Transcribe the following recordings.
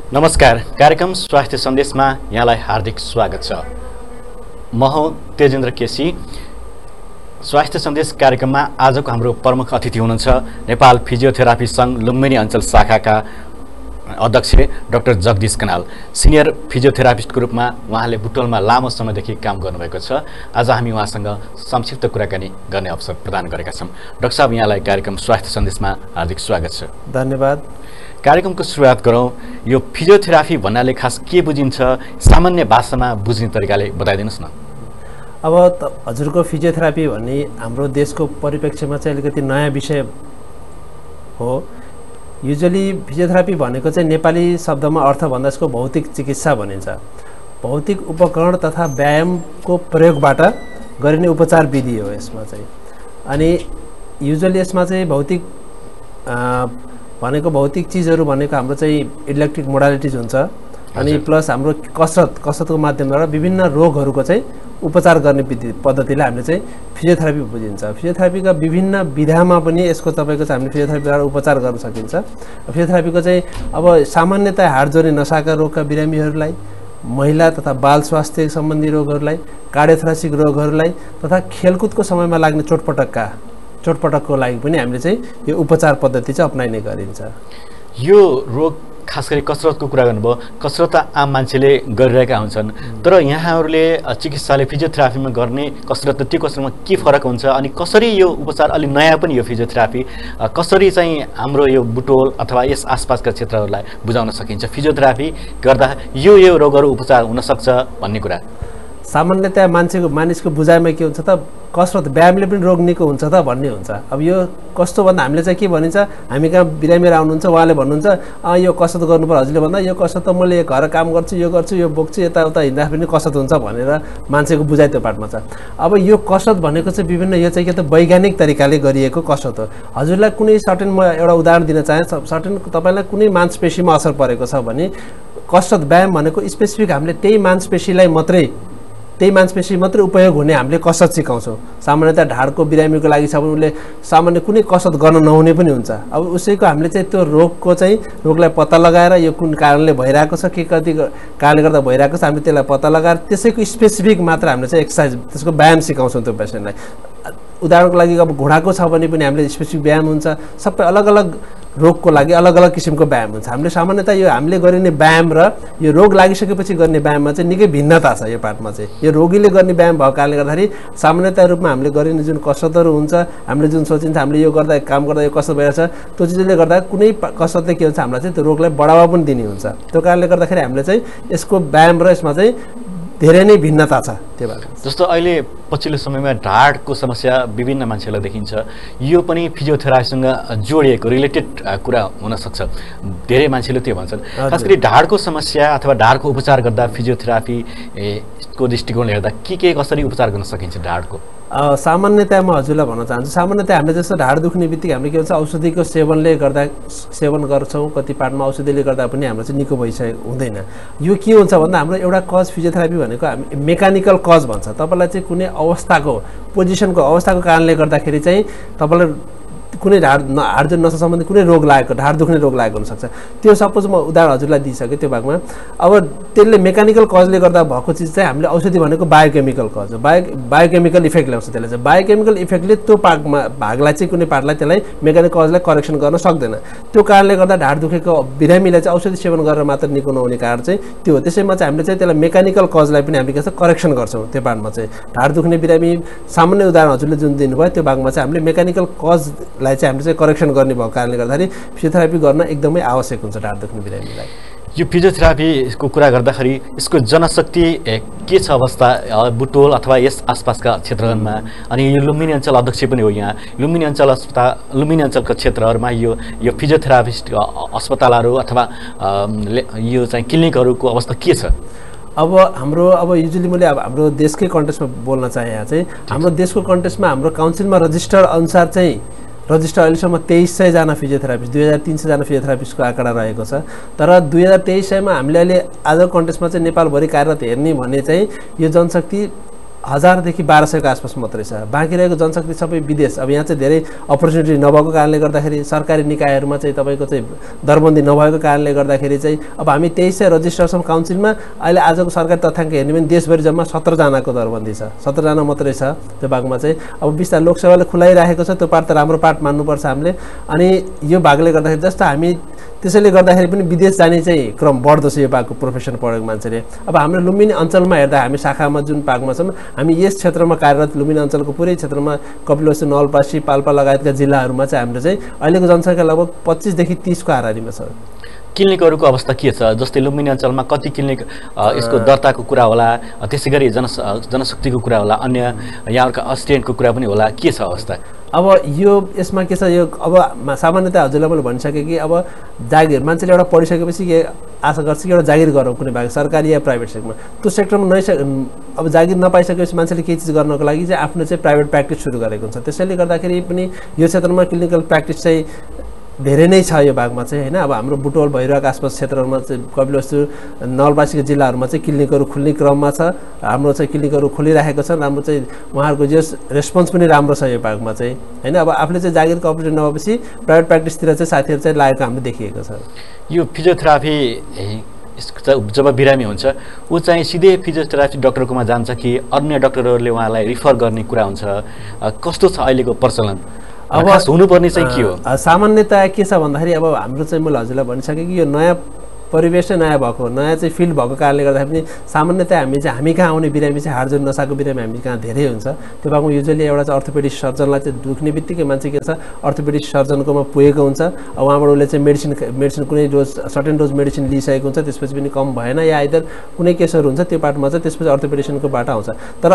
नमस्कार, कार्यक्रम स्वास्थ्य सन्देशमा यहाँलाई हार्दिक स्वागत छ। म हो तेजेन्द्र केसी। स्वास्थ्य सन्देश कार्यक्रममा आजको हाम्रो प्रमुख अतिथि हुनुहुन्छ नेपाल फिजियोथेरापी सङ्घ लुम्बिनी अञ्चल शाखाका अध्यक्ष डाक्टर जगदीश खनाल। सिनियर फिजियोथेरापिस्टको रूपमा उहाँले बुटवलमा लामो समयदेखि काम गर्नुभएको छ। आज हामी उहाँसँग संक्षिप्त कुराकानी गर्ने अवसर प्रदान गरेका छौँ। डाक्टर साहब, यहाँलाई कार्यक्रम स्वास्थ्य सन्देशमा हार्दिक स्वागत छ। धन्यवाद। कार्यक्रमको सुरुवात गरौँ। यो फिजियोथेरापी भन्नाले खास के बुझिन्छ, सामान्य भाषामा बुझ्ने तरिकाले बताइदिनुहोस् न। अब हजुरको फिजियोथेरापी भन्ने हाम्रो देशको परिप्रेक्ष्यमा चाहिँ अलिकति नयाँ विषय हो। युजुअली फिजियोथेरापी भनेको चाहिँ नेपाली शब्दमा अर्थ भन्दा यसको भौतिक चिकित्सा भनिन्छ। भौतिक उपकरण तथा व्यायामको प्रयोगबाट गरिने उपचार विधि हो यसमा चाहिँ। अनि युजुअली यसमा चाहिँ भौतिक भनेको भौतिक चिजहरू भनेको हाम्रो चाहिँ इलेक्ट्रिक मोडालिटिज हुन्छ। अनि प्लस हाम्रो कसरतको माध्यमबाट विभिन्न रोगहरूको चाहिँ उपचार गर्ने पद्धतिलाई हामीले चाहिँ फिजियोथेरापी बुझिन्छ। फिजियोथेरापीका विभिन्न विधामा पनि यसको तपाईँको चाहिँ हामीले फिजियोथेरापीबाट उपचार गर्न सकिन्छ। फिजियोथेरापीको चाहिँ अब सामान्यतया हाड जोड्ने नसाका रोगका बिरामीहरूलाई, महिला तथा बाल स्वास्थ्य सम्बन्धी रोगहरूलाई, कार्डियोथोरासिक रोगहरूलाई तथा खेलकुदको समयमा लाग्ने चोटपटकको लागि पनि हामीले चाहिँ यो उपचार पद्धति चाहिँ अपनाइने गरिन्छ। यो रोग खास गरी कसरतको कुरा गर्नुभयो। कसरत त आम मान्छेले गरिरहेका हुन्छन्, तर यहाँहरूले चिकित्साले फिजियोथेरापीमा गर्ने कसरत त्यो कसरतमा के फरक हुन्छ अनि कसरी यो उपचार अलि नयाँ पनि यो फिजियोथेरापी कसरी चाहिँ हाम्रो यो बुटवल अथवा यस आसपासका क्षेत्रहरूलाई बुझाउन सकिन्छ? फिजियोथेरापी गर्दा यो रोगहरू उपचार हुनसक्छ भन्ने कुरा सामान्यतया मानिसको बुझाइमा के हुन्छ त, कसरत व्यायामले पनि रोग निको हुन्छ त भन्ने हुन्छ। अब यो कस्तो भन्दा हामीले चाहिँ के भनिन्छ, हामी कहाँ बिरामीहरू आउनुहुन्छ उहाँले भन्नुहुन्छ यो कसरत गर्नुपर्छ। हजुरले भन्दा यो कसरत त मैले घर काम गर्छु, यो गर्छु, यो बोक्छु, यताउता हिँड्दा पनि कसरत हुन्छ भनेर मान्छेको बुझाइ त्यो पार्टमा छ। अब यो कसरत भनेको चाहिँ विभिन्न यो चाहिँ के त वैज्ञानिक तरिकाले गरिएको कसरत हो। हजुरलाई कुनै सर्टेन म एउटा उदाहरण दिन चाहे, सर्टेन तपाईँलाई कुनै मांसपेशीमा असर परेको छ भने कसरत व्यायाम भनेको स्पेसिफिक हामीले त्यही मांसपेशी मात्रै उपयोग हुने हामीले कसरत सिकाउँछौँ। सामान्यतया ढाडको बिरामीको लागि छ भने उसले सामान्य कुनै कसरत गर्न नहुने पनि हुन्छ। अब उसैको हामीले चाहिँ त्यो रोगलाई पत्ता लगाएर यो कुन कारणले भइरहेको छ, के कति कारणले गर्दा भइरहेको छ, हामीले त्यसलाई पत्ता लगाएर त्यसैको स्पेसिफिक मात्र हामीले चाहिँ एक्सर्साइज त्यसको व्यायाम सिकाउँछौँ त्यो पेसेन्टलाई। उदाहरणको लागि अब घुँडाको छ भने पनि हामीले स्पेसिफिक व्यायाम हुन्छ। सबै अलग अलग रोगको लागि अलग अलग किसिमको व्यायाम हुन्छ। हामीले सामान्यतया यो हामीले गरिने व्यायाम र यो रोग लागिसकेपछि गर्ने व्यायाममा चाहिँ निकै भिन्नता छ। यो पार्टमा चाहिँ यो रोगीले गर्ने व्यायाम भएको कारणले गर्दाखेरि सामान्यतया रूपमा हामीले गरिने जुन कसरतहरू हुन्छ, हामीले जुन सोचिन्छ हामीले यो गर्दा काम गर्दा यो कसरत भइरहेछ, त्यो चिजले गर्दा कुनै कसरतले के हुन्छ हामीलाई चाहिँ त्यो रोगलाई बढावा पनि दिने हुन्छ। त्यो कारणले गर्दाखेरि हामीले चाहिँ यसको व्यायाम र यसमा चाहिँ धेरै नै भिन्नता छ। त्यो भएर जस्तो अहिले पछिल्लो समयमा ढाडको समस्या विभिन्न मान्छेलाई देखिन्छ, यो पनि फिजियोथेरापीसँग जोडिएको रिलेटेड कुरा हुनसक्छ। धेरै मान्छेले त्यो भन्छन्। खास गरी ढाडको समस्या अथवा ढाडको उपचार गर्दा फिजियोथेरापीको दृष्टिकोणले हेर्दा के कसरी उपचार गर्न सकिन्छ ढाडको? सामान्यतया म हजुरलाई भन्न चाहन्छु, सामान्यतया हामीले जस्तो ढाड दुख्ने बित्तिकै हामीले के भन्छ औषधिको सेवन गर्छौँ। कति पार्टमा औषधिले गर्दा पनि हाम्रो चाहिँ निको भइसकेको हुँदैन। यो के हुन्छ भन्दा हाम्रो एउटा कज फिजियोथेरापी भनेको हामी मेकानिकल कज भन्छ। तपाईँलाई चाहिँ कुनै पोजिसनको अवस्थाको कारणले गर्दाखेरि चाहिँ तपाईँलाई कुनै हाड जुन नसा सम्बन्धी कुनै रोग लागेको, ढाड दुख्ने रोग लागेको हुनसक्छ। त्यो सपोज म उदाहरण हजुरलाई दिइसकेँ त्यो भागमा। अब त्यसले मेकानिकल कजले गर्दा भएको चिज चाहिँ हामीले औषधि भनेको बायोकेमिकल कज हो। बायोकेमिकल इफेक्ट ल्याउँछ त्यसले चाहिँ। बायोकेमिकल इफेक्टले त्यो भागलाई चाहिँ कुनै पार्टलाई त्यसलाई मेकानिकल कजलाई करेक्सन गर्न सक्दैन। त्यो कारणले गर्दा ढाड दुखेको बिरामीलाई चाहिँ औषधि सेवन गरेर मात्र निको नहुने कारण चाहिँ त्यो हो। त्यसैमा चाहिँ हामीले चाहिँ त्यसलाई मेकानिकल कजलाई पनि हामीले के करेक्सन गर्छौँ। त्यो पार्टमा चाहिँ ढाड दुख्ने बिरामी सामान्य उदाहरण हजुरले जुन दिनुभयो त्यो भागमा चाहिँ हामीले मेकानिकल कजलाई चाहिँ हामीले चाहिँ करेक्सन गर्ने भएको कारणले गर्दाखेरि फिजियोथेरापी गर्न एकदमै आवश्यक हुन्छ ढाड दुख्ने बिरामीलाई। यो फिजियोथेरापीको कुरा गर्दाखेरि यसको जनशक्ति के छ अवस्था बुटवल अथवा यस आसपासका क्षेत्रहरूमा? अनि यो लुम्बिनी अञ्चल अध्यक्ष पनि हो यहाँ। लुम्बिनी अञ्चलका क्षेत्रहरूमा यो फिजियोथेरापिस्ट अस्पतालहरू अथवा यो चाहिँ क्लिनिकहरूको अवस्था के छ? अब युजुअली मैले हाम्रो देशकै कन्टेक्स्टमा बोल्न चाहे। यहाँ चाहिँ हाम्रो देशको कन्टेक्स्टमा हाम्रो काउन्सिलमा रजिस्टर अनुसार चाहिँ अहिलेसम्म 2300 जना फिजियोथेरापिस्ट, 2300 जना फिजियोथेरापिस्टको आँकडा रहेको छ। तर 2023 सालमा हामीले अहिले आज कन्टेक्स्टमा चाहिँ नेपालभरि कार्यरत हेर्ने भने चाहिँ यो जनशक्ति 1000 देखि 1200 को आसपास मात्रै छ। बाँकी रहेको जनशक्ति सबै विदेश। अब यहाँ चाहिँ धेरै अपर्च्युनिटी नभएको कारणले गर्दाखेरि सरकारी निकायहरूमा चाहिँ तपाईँको चाहिँ दरबन्दी नभएको कारणले गर्दाखेरि चाहिँ अब हामी 2300 रजिस्ट्रेसन काउन्सिलमा अहिले आजको सरकारी तथ्याङ्क हेर्ने भने देशभरि जम्मा 17 जनाको दरबन्दी छ, 17 जना मात्रै छ त्यो भागमा चाहिँ। अब बिस्तारै लोकसेवाले खुलाइराखेको छ, त्यो पार्ट त राम्रो पार्ट मान्नुपर्छ हामीले। अनि यो भागले गर्दाखेरि जस्तो हामी त्यसैले गर्दाखेरि पनि विदेश जाने चाहिँ क्रम बढ्दो छ यो भागको प्रोफेसन पढेको मान्छेले। अब हाम्रो लुम्बिनी अञ्चलमा हेर्दा हामी शाखामा जुन भागमा छौँ हामी यस क्षेत्रमा कार्यरत लुम्बिनी अञ्चलको पुरै क्षेत्रमा कपिलवस्तु, नवलपरासी, पाल्पा लगायतका जिल्लाहरूमा चाहिँ हाम्रो चाहिँ अहिलेको जनसङ्ख्या लगभग 25 देखि 30 को हाराहारीमा छ। क्लिनिकहरूको अवस्था के छ? जस्तै लुम्बिनी अञ्चलमा कति क्लिनिक यसको दर्ताको कुरा होला, त्यसै गरी जनशक्तिको कुरा होला, अन्य यहाँहरूका असिस्टेन्टको कुरा पनि होला, के छ अवस्था? अब यो यसमा के छ, यो अब सामान्यतः हजुरलाई मैले भनिसकेँ कि अब जागिर मान्छेले एउटा पढिसकेपछि के आशा गर्छ कि एउटा जागिर गरौँ कुनै भाग सरकारी या प्राइभेट सेक्टरमा। त्यो सेक्टरमा अब जागिर नपाइसकेपछि मान्छेले केही चिज गर्नको लागि चाहिँ आफ्नो चाहिँ प्राइभेट प्र्याक्टिस सुरु गरेको हुन्छ। त्यसैले गर्दाखेरि पनि यो क्षेत्रमा क्लिनिकल प्र्याक्टिस चाहिँ धेरै नै छ यो भागमा चाहिँ हैन। अब हाम्रो बुटवल भइरहेको आसपास क्षेत्रहरूमा चाहिँ कपिलवस्तु, नवलपरासीको जिल्लाहरूमा चाहिँ क्लिनिकहरू खुल्ने क्रममा छ। हाम्रो चाहिँ क्लिनिकहरू खोलिरहेको छ, राम्रो चाहिँ उहाँहरूको जस रेस्पोन्स पनि राम्रो छ यो भागमा चाहिँ हैन। अब आफूले चाहिँ जागिरको अपर्च्युनिटी नभएपछि प्राइभेट प्र्याक्टिसतिर चाहिँ साथीहरू चाहिँ लागेको हामीले देखिएको छ। यो फिजियोथेरापी जब बिरामी हुन्छ ऊ चाहिँ सिधै फिजियोथेरापी डाक्टरकोमा जान्छ कि अन्य डाक्टरहरूले उहाँलाई रिफर गर्ने कुरा हुन्छ? कस्तो छ अहिलेको प्रचलन? अब हुनुपर्ने चाहिँ के हो? सामान्यतया के छ भन्दाखेरि अब हाम्रो चाहिँ मैले हजुरलाई भनिसकेँ कि यो नयाँ परिवेश नै नयाँ भएको, नयाँ चाहिँ फिल्ड भएको कारणले गर्दाखेरि पनि सामान्यतया हामी कहाँ आउने बिरामी चाहिँ हाडजोड नसाको बिरामी हामी कहाँ धेरै हुन्छ। त्यो भागमा युजली एउटा चाहिँ अर्थोपेडिक सर्जनलाई चाहिँ दुख्ने बित्तिकै मान्छे के छ अर्थोपेडिक सर्जनकोमा पुगेको हुन्छ। अब उहाँबाट उसले चाहिँ मेडिसिन कुनै डोज सर्टेन डोज मेडिसिन लिइसकेको हुन्छ, त्यसपछि पनि कम भएन या आइदर कुनै केसहरू हुन्छ त्यो पार्टमा चाहिँ त्यसपछि अर्थोपेडिसियनको बाट आउँछ। तर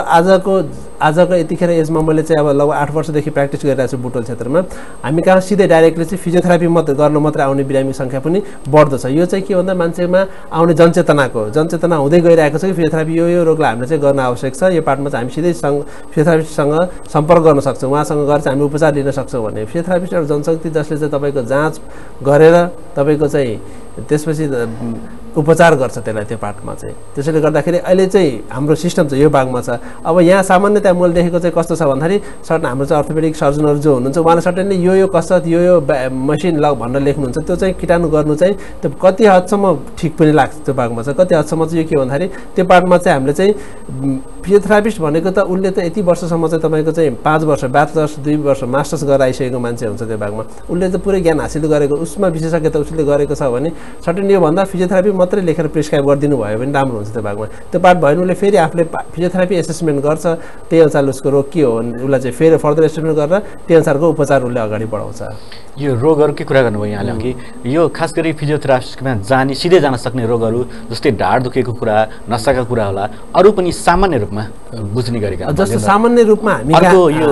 आजको यतिखेर एजमा मैले चाहिँ अब लगभग 8 वर्षदेखि प्र्याक्टिस गरिरहेको छु बुटवल क्षेत्रमा। हामी कहाँ सिधै डाइरेक्टली चाहिँ फिजियोथेरापी गर्न मात्रै आउने बिरामी सङ्ख्या पनि बढ्दो छ। यो चाहिँ के भन्दा मान्छेमा आउने जनचेतना हुँदै गइरहेको छ कि फिजियोथेरापी यो रोगलाई हामीले चाहिँ गर्न आवश्यक छ। यो पार्टमा चाहिँ हामी सिधै फिजियोथेरापिस्टसँग सम्पर्क गर्न सक्छौँ, उहाँसँग गएर चाहिँ हामी उपचार लिन सक्छौँ भने फिजियोथेरापिस्ट एउटा जनशक्ति जसले चाहिँ तपाईँको जाँच गरेर तपाईँको चाहिँ त्यसपछि उपचार गर्छ त्यसलाई त्यो पार्टमा चाहिँ। त्यसैले गर्दाखेरि अहिले चाहिँ हाम्रो सिस्टम चाहिँ यो भागमा छ। अब यहाँ सामान्यतया मैले देखेको चाहिँ कस्तो छ भन्दाखेरि सर्टन हाम्रो चाहिँ अर्थोपेडिक सर्जनहरू जो हुनुहुन्छ उहाँले सर्टेनली यो कसरत यो मसिन ल भनेर लेख्नुहुन्छ, त्यो चाहिँ किटाणु गर्नु चाहिँ त्यो कति हदसम्म ठिक पनि लाग्छ त्यो भागमा चाहिँ। कति हदसम्म चाहिँ यो के भन्दाखेरि त्यो पार्टमा चाहिँ हामीले चाहिँ फिजियोथेरापिस्ट भनेको त उसले त यति वर्षसम्म चाहिँ तपाईँको चाहिँ 5 वर्ष ब्याचलर्स 2 वर्ष मास्टर्स गरेर आइसकेको मान्छे हुन्छ त्यो भागमा। उसले चाहिँ पुरै ज्ञान हासिल गरेको, उसमा विशेषज्ञता उसले गरेको छ भने सर्टेन योभन्दा फिजियोथेरापी मात्रै लेखेर प्रिस्क्राइब गरिदिनु भयो भने राम्रो हुन्छ त्यो भागमा। त्यो पार्ट भयो भने उसले फेरि आफूले फिजियोथेरापी एसेसमेन्ट गर्छ, त्यही अनुसार उसको रोग के हो भने उसलाई चाहिँ फेरि फर्दर एसेसमेन्ट गरेर त्यही अनुसारको उपचार उसले अगाडि बढाउँछ। यो रोगहरूकै कुरा गर्नुभयो यहाँले कि यो खास गरी फिजियोथेरापिस्टमा सिधै जान सक्ने रोगहरू जस्तै ढाड दुखेको कुरा, नसाका कुरा होला, अरू पनि सामान्य रूपमा बुझ्ने गरेका जस्तो सामान्य रूपमा हामी यो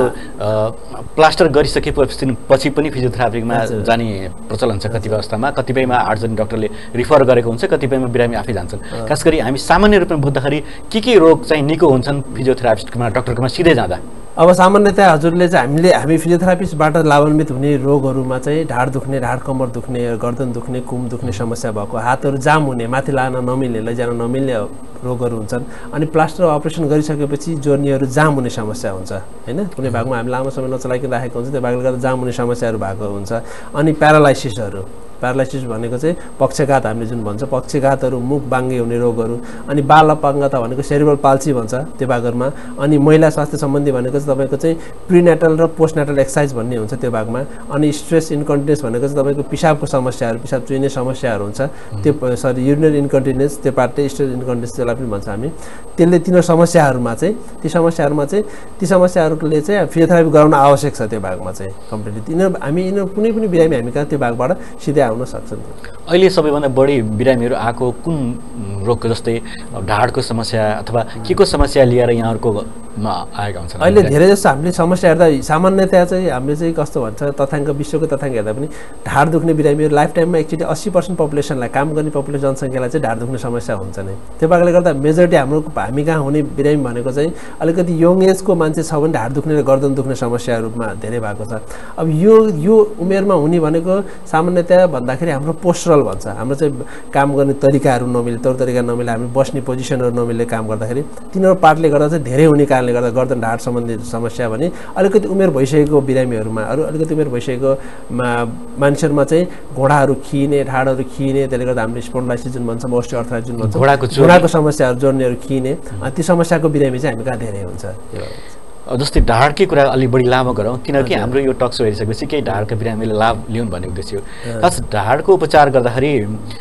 प्लास्टर गरिसकेपछि पनि फिजियोथेरापीमा जाने प्रचलन छ कतिपय अवस्थामा। कतिपयमा हाडजोड्ने डाक्टरले रिफर गरेको हुन्छ, कतिपयमा बिरामी आफै जान्छन्। खास गरी हामी सामान्य रूपमा बुझ्दाखेरि के रोग चाहिँ निको हुन्छन् फिजियोथेरापिस्टमा डाक्टरकोमा सिधै जाँदा? अब सामान्यतया हजुरले चाहिँ हामी फिजियोथेरापिस्टबाट लाभान्वित हुने रोगहरूमा चाहिँ ढाड दुख्ने, ढाड कम्मर दुख्ने, गर्दन दुख्ने, कुम दुख्ने समस्या भएको, हातहरू जाम हुने, माथि लान नमिल्ने, लैजान नमिल्ने रोगहरू हुन्छन्। अनि प्लास्टर अपरेसन गरिसकेपछि जोर्नीहरू जाम हुने समस्या हुन्छ हैन। कुनै भागमा हामी लामो समय नचलाइकन राखेको हुन्छ, त्यो भागले गर्दा जाम हुने समस्याहरू भएको हुन्छ। अनि प्यारालाइसिस भनेको चाहिँ पक्षघात हामीले जुन भन्छ पक्षघातहरू, मुख बाङ्गे हुने रोगहरू। अनि बाल अपाङ्गता भनेको सेरिब्रल पाल्सी भन्छ त्यो भागहरूमा। अनि महिला स्वास्थ्य सम्बन्धी भनेको चाहिँ तपाईँको चाहिँ प्रिनेटल र पोस्टनेटल एक्सर्साइज भन्ने हुन्छ त्यो भागमा। अनि स्ट्रेस इन्कन्टिनेन्स भनेको चाहिँ तपाईँको पिसाबको समस्याहरू, पिसाब चुइने समस्याहरू हुन्छ त्यो युरिनरी इन्कन्टिनेन्स, त्यो पार्टै स्ट्रेस इन्कन्टिनेन्स त्यसलाई पनि भन्छ हामी। त्यसले तिनीहरू समस्याहरूमा चाहिँ ती समस्याहरूले चाहिँ फिजियोथेरापी गराउन आवश्यक छ त्यो भागमा चाहिँ कम्प्लिटली। यिनीहरू कुनै पनि बिरामी हामी कहाँ त्यो भागबाट सिधै आउन सक्छन्। अहिले सबैभन्दा बढी बिरामीहरू आएको कुन रोगको जस्तै ढाडको समस्या अथवा के को समस्या लिएर यहाँहरूको आएका हुन्छन्? अहिले धेरै जस्तो हामीले समस्या हेर्दा सामान्यतया चाहिँ हामीले चाहिँ कस्तो भन्छ तथ्याङ्क विश्वको तथ्याङ्क हेर्दा पनि ढाड दुख्ने बिरामीहरू लाइफ टाइममा एक्चुअली 80% पपुलेसनलाई काम गर्ने पपुलेसन जनसङ्ख्यालाई चाहिँ ढाड दुख्ने समस्या हुन्छ नै। त्यो भागले गर्दा मेजोरिटी हामी कहाँ हुने बिरामी भनेको चाहिँ अलिकति यङ एजको मान्छे छ भने ढाड दुख्ने र गर्दन दुख्ने समस्याहरूमा धेरै भएको छ। अब यो उमेरमा हुने भनेको सामान्यतया भन्दाखेरि हाम्रो पोस्चरल भन्छ, हाम्रो चाहिँ काम गर्ने तरिकाहरू नमिले, तौर तरिका नमिले, हामी बस्ने पोजिसनहरू नमिले काम गर्दाखेरि तिनीहरू पार्टले गर्दा चाहिँ धेरै हुने कारणले गर्दा गर्दन ढाड सम्बन्धी समस्या भने अलिकति उमेर भइसकेको बिरामीहरूमा अलिकति उमेर भइसकेको मान्छेहरूमा चाहिँ घोडाहरू खिने ढाडहरू खिने त्यसले गर्दा हामीले स्पोन्डाइसिस जुन भन्छौँ ओस्टियोआर्थराइटिस जुन भन्छौँ घोडाको समस्याहरू जोड्नेहरू खिने ती समस्याको बिरामी चाहिँ हामी कहाँ धेरै हुन्छ जस्तै ढाडकै कुरा अलिक बढी लामो गरौँ किनकि हाम्रो यो टक सो हेरिसकेपछि केही ढाडका बिरामीले लाभ लिउन् भन्ने उद्देश्य हो खास ढाडको उपचार गर्दाखेरि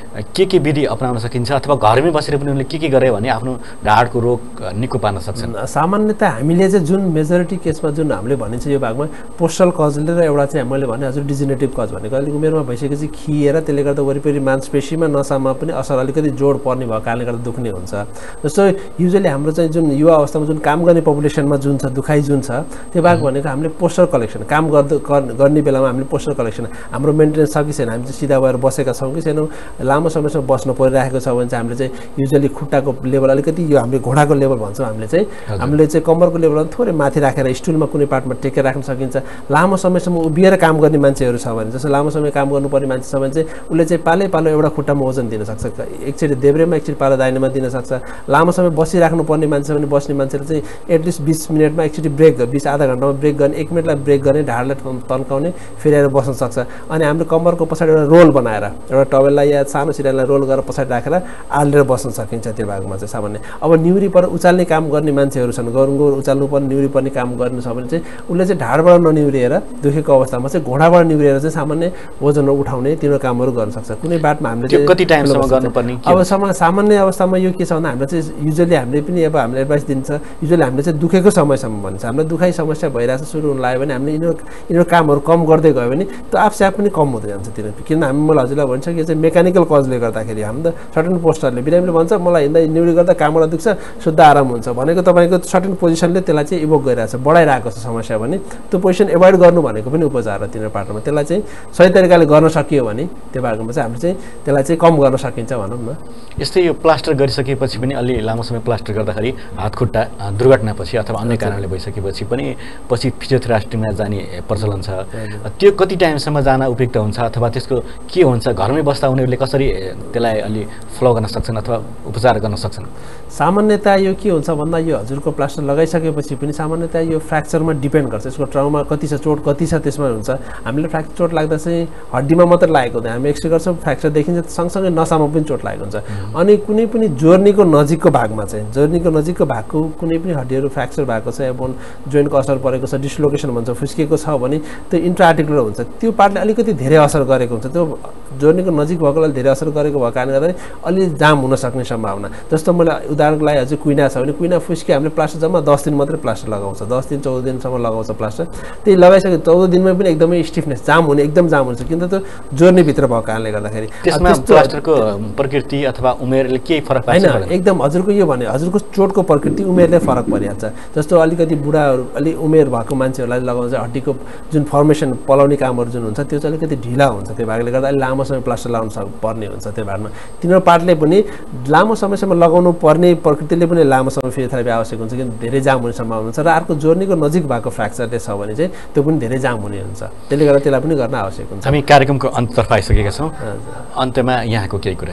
के विधि अपनाउन सकिन्छ अथवा घरमै बसेर पनि उनले के गरे भने आफ्नो ढाडको रोग निको पार्न सक्छन् सामान्यतः हामीले चाहिँ जुन मेजोरिटी केसमा जुन हामीले भनिन्छ यो भागमा पोस्टल कजले र एउटा चाहिँ मैले भने हजुर डिजेनेरेटिभ कज भनेको अलिक उमेरमा भइसकेपछि खिएर त्यसले गर्दा वरिपरि मांसपेशीमा नसामा पनि असर अलिकति जोड पर्ने भएको कारणले गर्दा दुख्ने हुन्छ जस्तो युजुअली हाम्रो चाहिँ जुन युवा अवस्थामा जुन काम गर्ने पपुलेसनमा जुन छ दुखाइ जुन छ त्यो भाग भनेको हामीले पोस्टर कलेक्सन काम गर्ने बेलामा हामीले पोस्टर कलेक्सन हाम्रो मेन्टेनेन्स छ कि छैन हामी चाहिँ सिधा भएर बसेका छौँ कि छैनौँ लामो समयसम्म बस्न परिरहेको छ भने चाहिँ हामीले चाहिँ युजुअली खुट्टाको लेभल अलिकति यो हामीले घोडाको लेभल भन्छौँ हामीले चाहिँ कम्मरको लेभल थोरै माथि राखेर स्टुलमा कुनै पार्टमा टेकेर राख्न सकिन्छ लामो समयसम्म उभिएर काम गर्ने मान्छेहरू छ भने जस्तो लामो समय काम गर्नुपर्ने मान्छे छ भने चाहिँ उसले चाहिँ पालो एउटा खुट्टामा वजन दिन सक्छ एकचोटि देब्रेमा एकचोटि पालो दाहिनेमा दिन सक्छ लामो समय बसिराख्नु पर्ने मान्छे भने बस्ने मान्छेले चाहिँ एटलिस्ट 20 मिनटमा एकचोटि ब्रेक 20 आधा घन्टामा ब्रेक गर्ने 1 मिनटलाई ब्रेक गर्ने ढाडलाई तन्काउने फेरि आएर बस्न सक्छ अनि हाम्रो कम्मरको पछाडि एउटा रोल बनाएर एउटा टवेललाई या सानो सिरालाई रोल गरेर पछाडि राखेर आलेर बस्न सकिन्छ त्यो भागमा चाहिँ सामान्य अब निउरी पर उचाल्ने काम गर्ने मान्छेहरू छन् गरुङ्गो उचाल्नु पर्ने निउरी पर्ने काम गर्नु छ भने चाहिँ उसले चाहिँ ढाडबाट ननिउरिएर दुखेको अवस्थामा चाहिँ घोडाबाट निउरिएर चाहिँ सामान्य वजन उठाउने तिनीहरू कामहरू गर्न सक्छ कुनै बाटमा हामीले कति टाइमसम्म गर्नुपर्ने अब सामान्य अवस्थामा यो के छ भन्दा हामीले चाहिँ युजुअली हामीले पनि अब हामीले एडभाइस दिन्छ युजुअली हामीले चाहिँ दुखेको समयसम्म भन्छ हामीलाई दुखाइ समस्या भइरहेको छ सुरु हुन लाग्यो भने हामीले यिनीहरू कामहरू कम गर्दै गयो भने त्यो आफसे आफ पनि कम हुँदै जान्छ तिनीहरू किन हामी मलाई हजुरलाई भन्छ कि चाहिँ मेकानिकल कजले गर्दाखेरि हामी त सर्टेन पोस्टरले बिरामीले भन्छ मलाई हिँड्दा निउरी गर्दा कामबाट दुख्छ शुद्ध आराम हुन्छ भनेको तपाईँको सर्टेन पोजिसनले त्यसलाई चाहिँ इभोक गरिरहेको छ बढाइरहेको छ समस्या भने त्यो पोजिसन एभोइड गर्नु भनेको पनि उपचार हो तिनीहरू पाटोमा त्यसलाई चाहिँ सही तरिकाले गर्न सकियो भने त्यो भागमा चाहिँ हामीले चाहिँ त्यसलाई चाहिँ कम गर्न सकिन्छ भनौँ न यस्तै यो प्लास्टर गरिसकेपछि पनि अलि लामो समय प्लास्टर गर्दाखेरि हात खुट्टा दुर्घटनापछि अथवा अन्य कारणले भइसकेपछि पनि पछि फिजियोथेरापीमा जाने प्रचलन छ त्यो कति टाइमसम्म जान उपयुक्त हुन्छ अथवा त्यसको के हुन्छ घरमै बस्दा उनीहरूले कसरी त्यसलाई अलि फलो गर्न सक्छन् अथवा उपचार गर्न सक्छन् सामान्यतया यो के हुन्छ भन्दा यो हजुरको प्लास्टर लगाइसकेपछि पनि सामान्यतया यो फ्र्याक्चरमा डिपेन्ड गर्छ यसको ट्राउमा कति छ चोट कति छ त्यसमा हुन्छ हामीले फ्र्याक्चर चोट लाग्दा चाहिँ हड्डीमा मात्र लागेको हुँदैन हामी एक्सरे गर्छौँ फ्र्याक्चर देखिन्छ सँगसँगै नसामा पनि चोट लागेको हुन्छ अनि कुनै पनि जोर्नीको नजिकको भागमा चाहिँ जोर्नीको नजिकको भागको कुनै पनि हड्डीहरू फ्र्याक्चर भएको छ या बोन जोइन्टको असर परेको छ डिस्लोकेसन भन्छ फुस्किएको छ भने त्यो इन्ट्राआर्टिकुलर हुन्छ त्यो पार्टले अलिकति धेरै असर गरेको हुन्छ त्यो जोर्नीको नजिक भएकोलाई धेरै असर गरेको भएको कारणले गर्दा अलि जाम हुन सक्ने सम्भावना जस्तो मैले उदाहरणको लागि हजुर कुइना छ भने कुइना फुस्की हामीले प्लास्टर जम्मा 10 दिन मात्रै प्लास्टर लगाउँछ 10 दिन 14 दिनसम्म लगाउँछ प्लास्टर त्यही लगाइसके 14 दिनमै पनि एकदमै स्टिफनेस जाम हुने एकदम जाम हुन्छ किन त त्यो जोर्नीभित्र भएको कारणले गर्दाखेरि त्यसमा प्लास्टरको प्रकृति अथवा उमेरले के फरक पार्छ हैन एकदम हजुरको यो भने हजुरको चोटको प्रकृति उमेरले फरक परिहाल्छ जस्तो अलिकति बुढाहरू अलि उमेर भएको मान्छेहरूलाई लगाउँछ हड्डीको जुन फर्मेसन पलाउने कामहरू जुन हुन्छ त्यो चाहिँ अलिकति ढिला हुन्छ त्यो भागले गर्दा अलि लामो समय प्लास्टर लगाउन पर्ने हुन्छ त्यो भागमा तिनीहरू पार्टले पनि लामो समयसम्म लगाउनु पर्ने प्रकृतिले पनि लामो समय फिजियोथेरापी आवश्यक हुन्छ किन धेरै जाम हुने सम्भावना हुन्छ र अर्को जोर्नीको नजिक भएको फ्र्याक्चरले छ भने चाहिँ त्यो पनि धेरै जाम हुने हुन्छ त्यसले गर्दा त्यसलाई पनि गर्न आवश्यक हुन्छ हामी कार्यक्रमको अन्ततर्फ आइसकेका छौँ अन्त्यमा यहाँको केही कुरा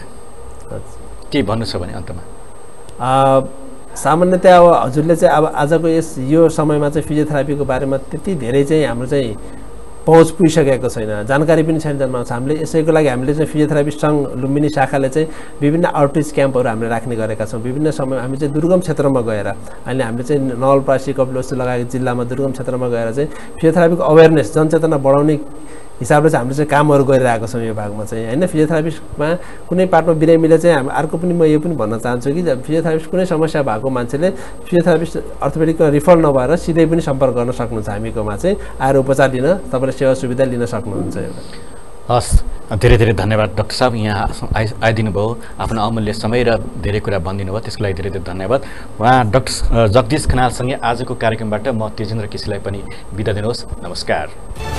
के भन्नु छ भने अन्तमा सामान्यतया अब हजुरले चाहिँ अब आजको यो समयमा चाहिँ फिजियोथेरापीको बारेमा त्यति धेरै चाहिँ हाम्रो चाहिँ पहुँच पुगिसकेको छैन जानकारी पनि छैन जन्माउँछ हामीले यसैको लागि हामीले चाहिँ फिजियोथेरापी सङ्घ लुम्बिनी शाखाले चाहिँ विभिन्न आउटरिच क्याम्पहरू हामीले राख्ने गरेका छौँ विभिन्न समय हामी चाहिँ दुर्गम क्षेत्रमा गएर अहिले हामीले चाहिँ नवलपरासी कपिलवस्तु लगायत जिल्लामा दुर्गम क्षेत्रमा गएर चाहिँ फिजियोथेरापीको अवेरनेस जनचेतना बढाउने हिसाबले चाहिँ हामीले चाहिँ कामहरू गरिरहेको छौँ यो भागमा चाहिँ होइन फिजियोथेरापिस्टमा कुनै पार्टमा बिरामीले चाहिँ हामी अर्को पनि म यो पनि भन्न चाहन्छु कि फिजियोथेरापिस्ट कुनै समस्या भएको मान्छेले फिजियोथेरापिस्ट अर्थोपेडिकमा रिफर नभएर सिधै पनि सम्पर्क गर्न सक्नुहुन्छ हामीकोमा चाहिँ आएर उपचार लिन तपाईँले सेवा सुविधा लिन सक्नुहुन्छ हस् धेरै धेरै धन्यवाद डाक्टर साहब यहाँ आइदिनु भयो आफ्नो अमूल्य समय र धेरै कुरा भनिदिनु भयो त्यसको लागि धेरै धेरै धन्यवाद उहाँ डाक्टर जगदीश खनालसँगै आजको कार्यक्रमबाट म तेजेन्द्र केसीलाई पनि बिदा दिनुहोस् नमस्कार